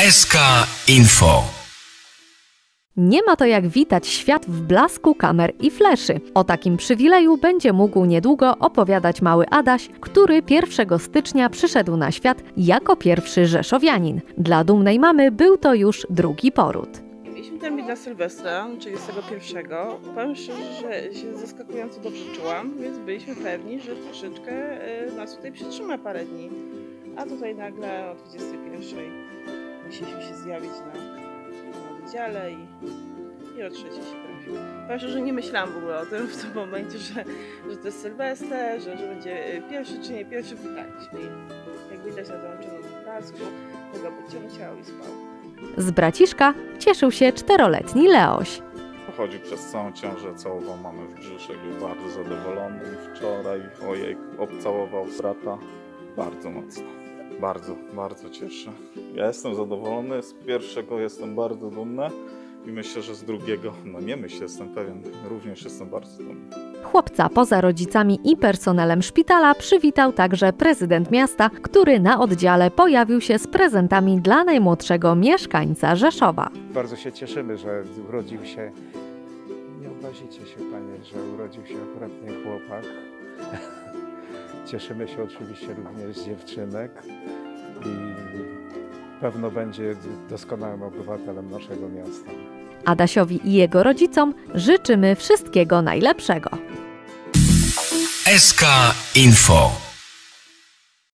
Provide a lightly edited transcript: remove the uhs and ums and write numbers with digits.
SK Info. Nie ma to jak witać świat w blasku kamer i fleszy. O takim przywileju będzie mógł niedługo opowiadać mały Adaś, który 1 stycznia przyszedł na świat jako pierwszy rzeszowianin. Dla dumnej mamy był to już drugi poród. Mieliśmy termin na Sylwestra, 31. Powiem szczerze, że się zaskakująco dobrze czułam, więc byliśmy pewni, że troszeczkę nas tutaj przytrzyma parę dni. A tutaj nagle o 21 musieliśmy się zjawić na wydziale i o 3 się trafiło. Powiem szczerze, że nie myślałam w ogóle o tym w tym momencie, że to jest Sylwester, że będzie pierwszy czy nie pierwszy. Pytaliśmy i jak widać na załączonym obrazku, tego podciąciał i spał. Z braciszka cieszył się 4-letni Leoś. Chodził przez całą ciążę, całował mamę w brzuszek, był bardzo zadowolony. Wczoraj, ojej, obcałował brata bardzo mocno. Bardzo cieszę. Ja jestem zadowolony, z pierwszego jestem bardzo dumny i myślę, że z drugiego, jestem pewien, również jestem bardzo dumny. Chłopca poza rodzicami i personelem szpitala przywitał także prezydent miasta, który na oddziale pojawił się z prezentami dla najmłodszego mieszkańca Rzeszowa. Bardzo się cieszymy, że urodził się, nie obrazicie się panie, że urodził się akurat nie chłopak. Cieszymy się oczywiście również z dziewczynek i pewno będzie doskonałym obywatelem naszego miasta. Adasiowi i jego rodzicom życzymy wszystkiego najlepszego. SK Info.